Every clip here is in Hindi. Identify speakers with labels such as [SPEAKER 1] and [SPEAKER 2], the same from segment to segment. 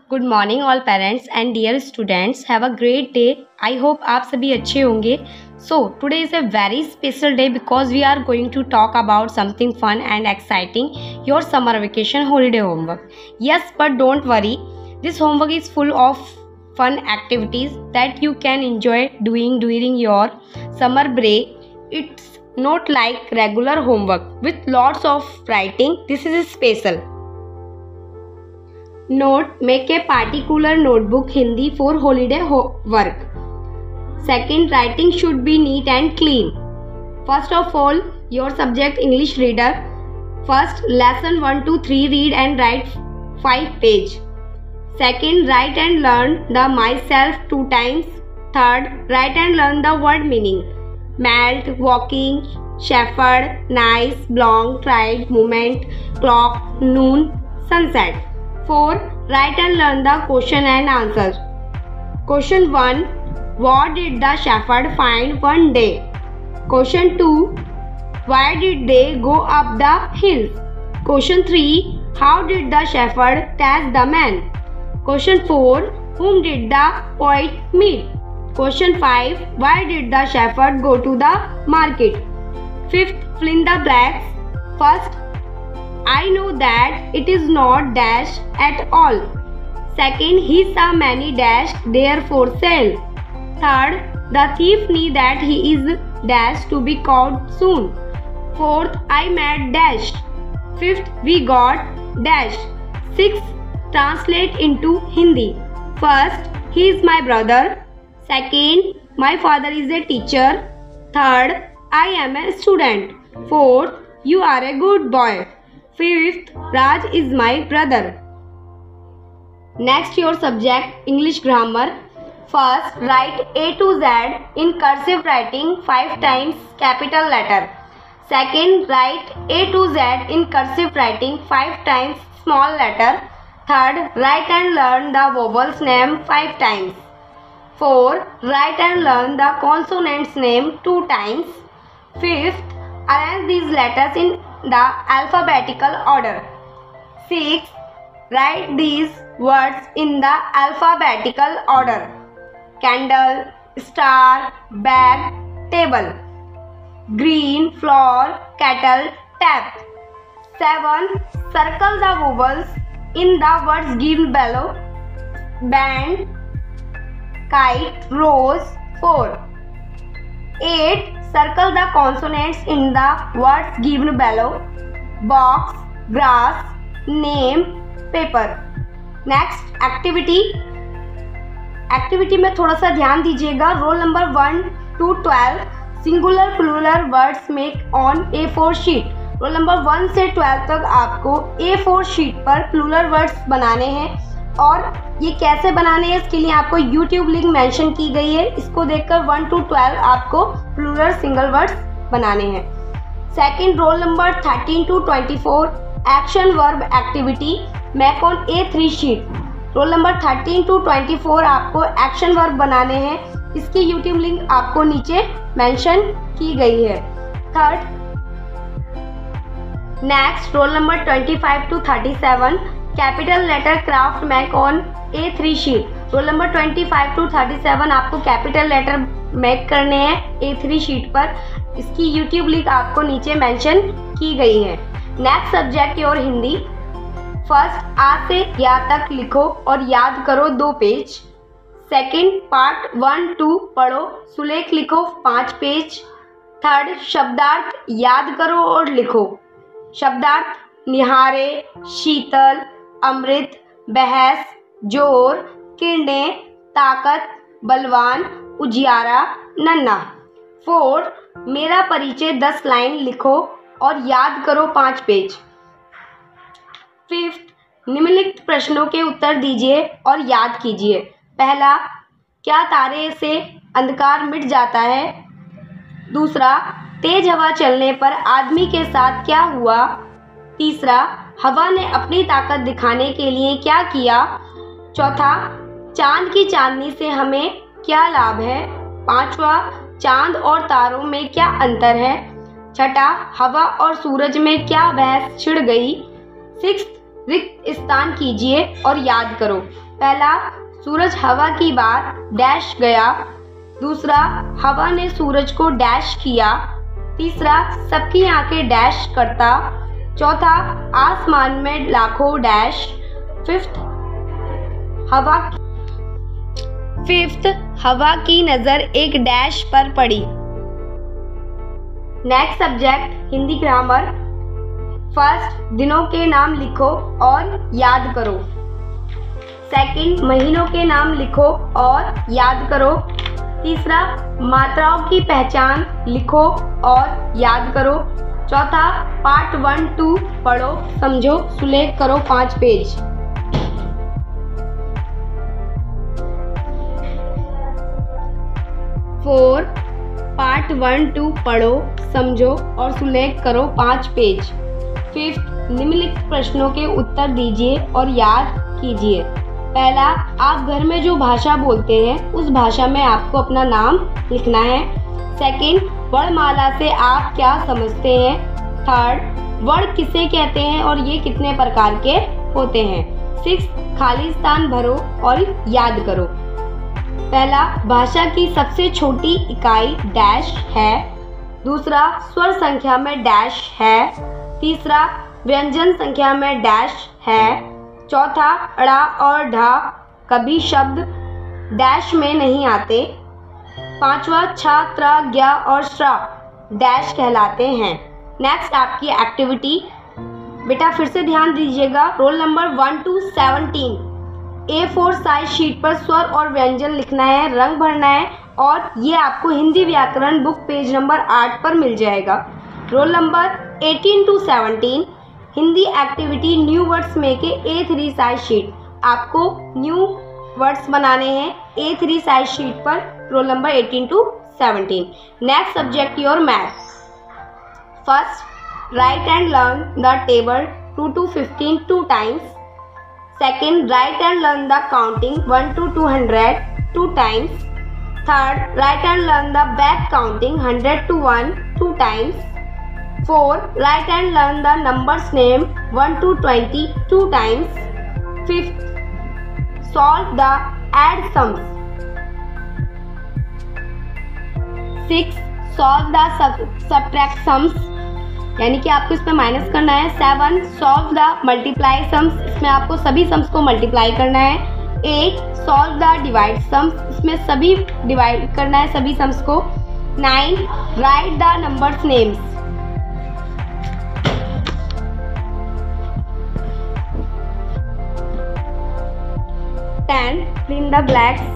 [SPEAKER 1] Good morning all parents and dear students, have a great day. I hope आप सभी अच्छे होंगे। So today is a very special day because we are going to talk about something fun and exciting, your summer vacation holiday homework. Yes, but don't worry, this homework is full of fun activities that you can enjoy doing during your summer break. It's not like regular homework with lots of writing. This is special. Note: make a particular notebook Hindi for holiday work. Second, writing should be neat and clean. First of all, your subject English reader. First, lesson 1 to 3 read and write 5 pages. Second, write and learn the myself 2 times. Third, write and learn the word meaning. Melt, walking, shepherd, nice, long, tried, moment, clock, noon, sunset. 4. Write and learn the question and answer. Question 1. What did the shepherd find one day? Question 2. Why did they go up the hills? Question 3. How did the shepherd catch the man? Question 4. Whom did the poet meet? Question 5. Why did the shepherd go to the market? 5th, fill in the blanks. First, I know that it is not dash at all. Second, he saw many dash there for sale. Third, the thief knew that he is dash to be caught soon. Fourth, I met dash. Fifth, we got dash. Sixth, translate into Hindi. First, he is my brother. Second, my father is a teacher. Third, I am a student. Fourth, you are a good boy. Fifth, Raj is my brother. Next, your subject English grammar. First, write A to Z in cursive writing 5 times capital letter. Second, write A to Z in cursive writing 5 times small letter. Third, write and learn the vowels name 5 times. 4. Write and learn the consonants name 2 times. 5th, arrange these letters in the alphabetical order. 6. Write these words in the alphabetical order: candle, star, bag, table, green, flower, kettle, tap. 7. Circle the vowels in the words given below: band, kite, rose. 4. 8. Circle the consonants in the words given below: box, grass, name, paper. Next, activity में थोड़ा सा ध्यान दीजिएगा। Roll number 1 to 12 singular plural words make on A4 sheet. Roll number 1 से 12 तक आपको A4 शीट पर प्लूरल वर्ड्स बनाने हैं और ये कैसे बनाने हैं इसके लिए आपको YouTube लिंक मेंशन की गई है। इसको देखकर 1 to 12 आपको प्लूरल सिंगल वर्ड्स बनाने हैं। Second, roll number 13 to 24 action verb activity make on A3 sheet. Roll number 13 to 24 आपको एक्शन वर्ब बनाने हैं। इसकी YouTube लिंक आपको नीचे मेंशन की गई है। Third, next, roll number 25 to 37 capital letter craft make on A3 sheet. Roll number 25 to 37 आपको कैपिटल लेटर मेक करने हैं A3 शीट पर। इसकी YouTube लिंक आपको नीचे मेंशन की गई है। Next subject your Hindi. First, आ से या तक लिखो और याद करो 2 पेज। सेकंड, पार्ट 1 2 पढ़ो, सुलेख लिखो 5 पेज। थर्ड, शब्दार्थ याद करो और लिखो। शब्दार्थ: निहारे, शीतल, अमृत, बहस, जोर, किरणें, ताकत, बलवान, उजियारा, नन्हा। 4. मेरा परिचय 10 लाइन लिखो और याद करो 5 पेज। 5th, निम्नलिखित प्रश्नों के उत्तर दीजिए और याद कीजिए। पहला, क्या तारे से अंधकार मिट जाता है? दूसरा, तेज हवा चलने पर आदमी के साथ क्या हुआ? तीसरा, हवा ने अपनी ताकत दिखाने के लिए क्या किया? चौथा, चांद की चांदनी से हमें क्या लाभ है? पांचवा, चांद और तारों में क्या अंतर है? छठा, हवा और सूरज में क्या बहस छिड़ गई? 6th, रिक्त स्थान कीजिए और याद करो। पहला, सूरज हवा की बार डैश गया। दूसरा, हवा ने सूरज को डैश किया। तीसरा, सबकी आंखें डैश करता। चौथा, आसमान में लाखों डैश। फिफ्थ, हवा की नजर एक डैश पर पड़ी। Next subject Hindi grammar. First, दिनों के नाम लिखो और याद करो। सेकंड, महीनों के नाम लिखो और याद करो। तीसरा, मात्राओं की पहचान लिखो और याद करो। चौथा, पार्ट 1 2 पढ़ो, समझो, सुलेख करो 5 पेज। फोर, पार्ट 1 2 पढ़ो, समझो और सुलेख करो 5 पेज। फिफ्थ, निम्नलिखित प्रश्नों के उत्तर दीजिए और याद कीजिए। पहला, आप घर में जो भाषा बोलते हैं उस भाषा में आपको अपना नाम लिखना है। सेकंड, वर्णमाला से आप क्या समझते हैं। थर्ड, वर्ण किसे कहते हैं और ये कितने प्रकार के होते हैं। सिक्स, खाली स्थान भरो और याद करो। पहला, भाषा की सबसे छोटी इकाई डैश है। दूसरा, स्वर संख्या में डैश है। तीसरा, व्यंजन संख्या में डैश है। चौथा, ड़ और ढ कभी शब्द डैश में नहीं आते। पांचवा, छ त्र ज्ञ और श्र डैश कहलाते हैं। नेक्स्ट आपकी एक्टिविटी। बेटा फिर से ध्यान दीजिएगा। Roll number 1 to 17 A4 size sheet पर स्वर और व्यंजन लिखना है, रंग भरना है और ये आपको हिंदी व्याकरण बुक पेज नंबर 8 पर मिल जाएगा। Roll number 18 to 17 Hindi activity new words में के A3 साइज शीट। आपको न्यू वर्ड्स बनाने हैं A3 साइज शीट पर। Roll number 18 to 17। Next subject your math. First, write and learn the table 2 to 15 2 times. Second, write and learn the counting 1 to 200 2 times. Third, write and learn the back counting 100 to 1 2 times. Fourth, write and learn the numbers name 1 to 20 2 times. Fifth, solve the add sums. Sixth, solve the subtract sums, यानी कि आपको इसमें माइनस करना है। 7, सॉल्व द मल्टीप्लाई सम्स, इसमें आपको सभी सम्स को मल्टीप्लाई करना है। 8, सॉल्व द डिवाइड सम्स, इसमें सभी डिवाइड करना है सभी सम्स को। 9, write the numbers names. 10, fill in the blanks,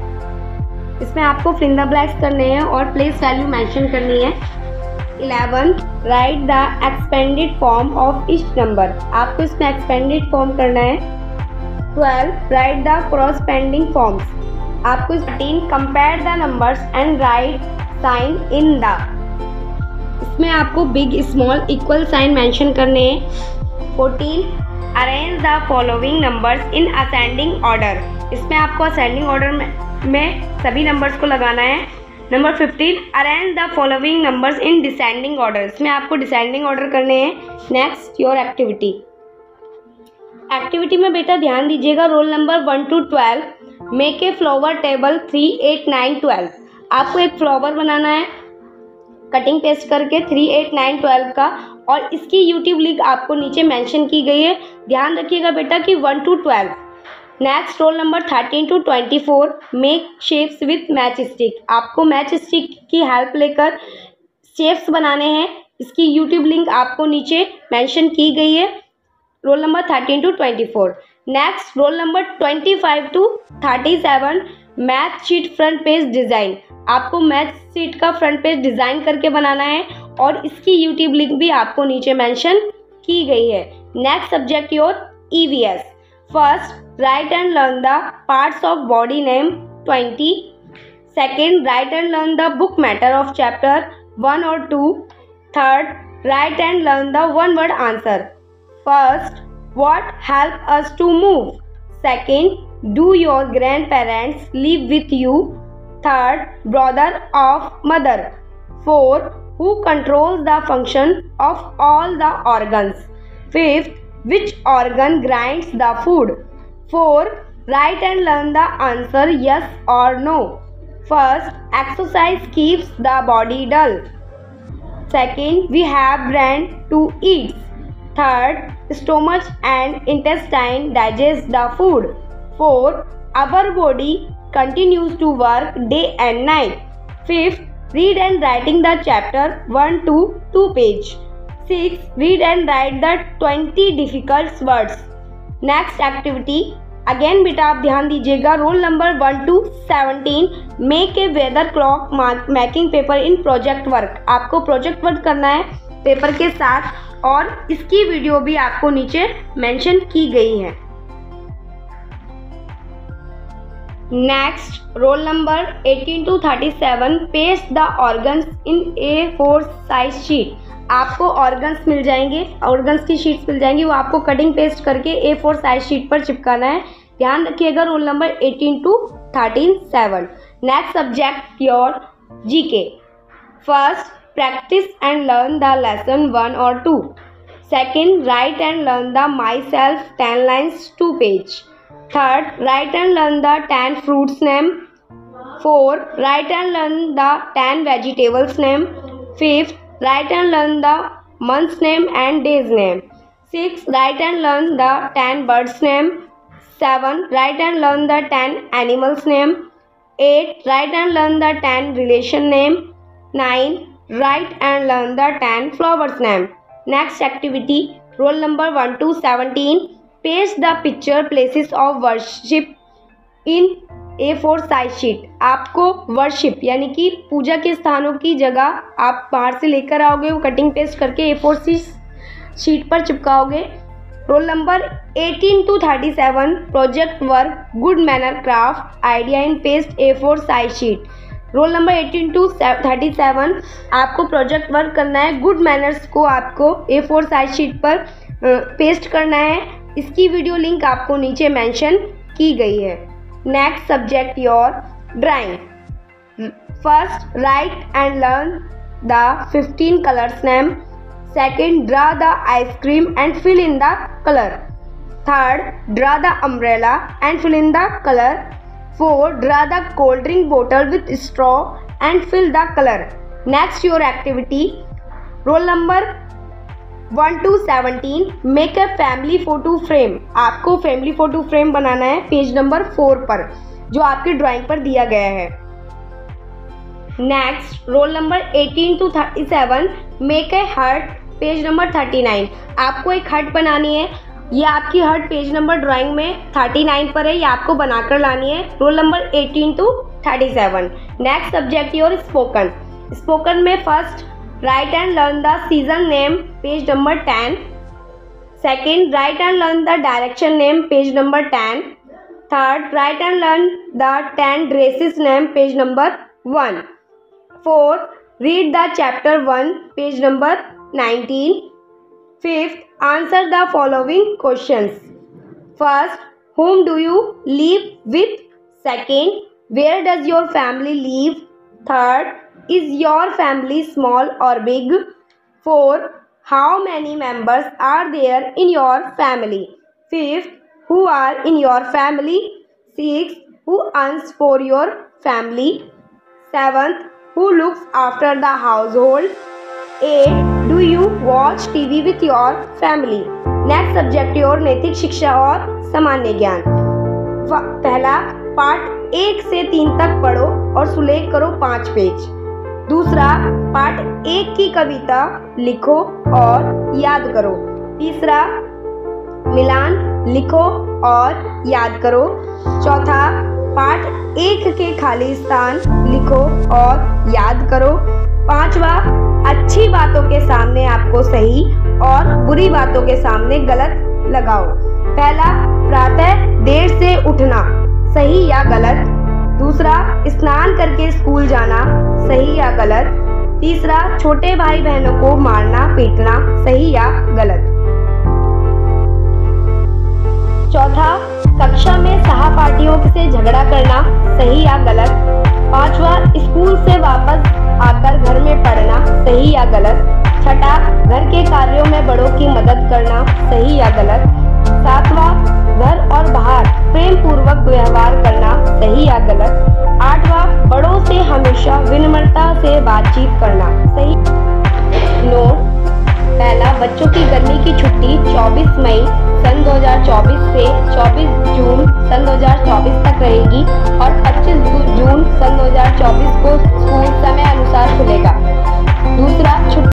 [SPEAKER 1] इसमें आपको फिल इन द ब्लैंक्स करने हैं और प्लेस वैल्यू मेंशन करनी है। 11, write the expanded form of each number, आपको इसमें एक्सपेंडेड फॉर्म करना है। 12, राइट द कॉरस्पेंडिंग फॉर्म्स, आपको 13, compare the numbers and write sign in the, इसमें आपको big small equal sign mention करने हैं। 14, arrange the following numbers in ascending order, इसमें आपको असेंडिंग ऑर्डर में सभी नंबर्स को लगाना है। Number 15, arrange the following numbers in descending order, इसमें आपको डिसेंडिंग ऑर्डर करने हैं। Next your activity. एक्टिविटी में बेटा ध्यान दीजिएगा। Roll number 1 to 12 make a flower table 3 8 9 12, आपको एक फ्लावर बनाना है कटिंग पेस्ट करके 3 8 9 12 का, और इसकी यूट्यूब लिंक आपको नीचे मेंशन की गई है। ध्यान रखिएगा बेटा कि 1 to 12। Next roll number 13 to 24 make shapes with match stick, आपको मैच स्टिक की हेल्प लेकर शेप्स बनाने हैं। इसकी यूट्यूब लिंक आपको नीचे मेंशन की गई है। Roll number 13 to 24। Next roll number 25 to 37 math sheet front page design, आपको मैथ शीट का फ्रंट पेज डिज़ाइन करके बनाना है और इसकी यूट्यूब लिंक भी आपको नीचे मेंशन की गई है। Next subject your EVS। First, write and learn the parts of body name 20. Second, write and learn the book matter of chapter 1 or 2. Third, write and learn the one word answer. First, what help us to move? Second, do your grandparents live with you? Third, brother of mother. Fourth, who controls the function of all the organs? Fifth, which organ grinds the food? 4, Write and learn the answer yes or no. First, exercise keeps the body dull. Second, we have brain to eat. Third, stomach and intestine digest the food. Fourth, our body continues to work day and night. Fifth, read and writing the chapter 1 to 2 page. Sixth, read and write the 20 difficult words. Next activity, again बेटा आप ध्यान दीजिएगा, roll number 1 to 17 make a weather clock making paper in project work. आपको प्रोजेक्ट वर्क करना है पेपर के साथ और इसकी वीडियो भी आपको नीचे मेंशन की गई है। Next, roll number 18 to 37 paste the organs in A4 size sheet. आपको ऑर्गन्स मिल जाएंगे, ऑर्गन्स की शीट्स मिल जाएंगी, वो आपको कटिंग पेस्ट करके A4 साइज शीट पर चिपकाना है। ध्यान रखिएगा, roll number 18 to 37। Next subject your GK. First, practice and learn the lesson 1 or 2। Second, write and learn the myself 10 lines 2 page। Third, write and learn the 10 fruits name. Fourth, write and learn the 10 vegetables name. Fifth, write and learn the months name and days name. Sixth, write and learn the 10 birds name. 7, write and learn the 10 animals name. 8, write and learn the 10 relation name. 9, write and learn the 10 flowers name. Next activity, roll number 1 to 17. Paste the picture places of worship in A4 size sheet. आपको वर्शिप यानी कि पूजा के स्थानों की जगह आप बाहर से लेकर आओगे, वो कटिंग पेस्ट करके A4 शीट पर चिपकाओगे। Roll number 18 to 37 project work good manner craft idea in paste A4 size sheet. Roll number 18 to 37 आपको प्रोजेक्ट वर्क करना है, गुड मैनर्स को आपको A4 साइज शीट पर पेस्ट करना है। इसकी वीडियो लिंक आपको नीचे मेंशन की गई है। Next subject your drawing. First, write and learn the 15 colours name. Second, draw the ice cream and fill in the colour. Third, draw the umbrella and fill in the colour. Fourth, draw the cold drink बोतल with straw and fill the colour. Next your activity, roll number 1 to 17 make a family photo frame. आपको फैमिली फोटो फ्रेम बनाना है पेज नंबर 4 पर, जो आपकी ड्राइंग पर दिया गया है। Next, roll number 18 to 37 make a heart page number 39। आपको एक हर्ट बनानी है, ये आपकी हर्ट पेज नंबर ड्राइंग में 39 पर है, ये आपको बनाकर लानी है। Roll number 18 to 37। Next subject your spoken. Spoken में first, write and learn the season name page number 10. Second, write and learn the direction name page number 10. Third, write and learn the 10 dresses name page number 1. Fourth, read the chapter 1 page number 19. Fifth, answer the following questions. First, whom do you live with? Second, where does your family live? Third, is your family small or big? 4, how many members are there in your family? 5, who are in your family? 6, who earns for your family? 7, who looks after the household? 8, do you watch TV with your family? Next subject your नैतिक शिक्षा और सामान्य ज्ञान। पहला, पार्ट 1 से 3 तक पढ़ो और सुलेख करो 5 पेज। दूसरा, पार्ट 1 की कविता लिखो और याद करो। तीसरा, मिलान लिखो और याद करो। चौथा, पार्ट 1 के खाली स्थान लिखो और याद करो। पांचवा, अच्छी बातों के सामने आपको सही और बुरी बातों के सामने गलत लगाओ। पहला, प्रातः देर से उठना, सही या गलत। दूसरा, स्नान करके स्कूल जाना, सही या गलत। तीसरा, छोटे भाई बहनों को मारना पीटना, सही या गलत। चौथा, कक्षा में सहपाठियों से झगड़ा करना, सही या गलत। पांचवा, स्कूल से वापस आकर घर में पढ़ना, सही या गलत। छठा, घर के कार्यों में बड़ों की मदद करना, सही या गलत। सातवां, घर और बाहर प्रेम पूर्वक सही या गलत। 8वां, बड़ों से हमेशा विनम्रता से बातचीत करना, सही। नोट: पहला, बच्चों की गर्मी की छुट्टी 24 मई सन 2024 से 24 जून सन 2024 तक रहेगी और 25 जून सन 2024 को स्कूल समय अनुसार खुलेगा। दूसरा,